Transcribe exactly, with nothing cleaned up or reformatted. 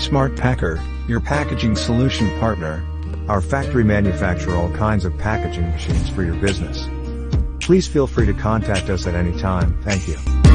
Smart Packer, your packaging solution partner. Our factory manufacture all kinds of packaging machines for your business. Please feel free to contact us at any time. Thank you.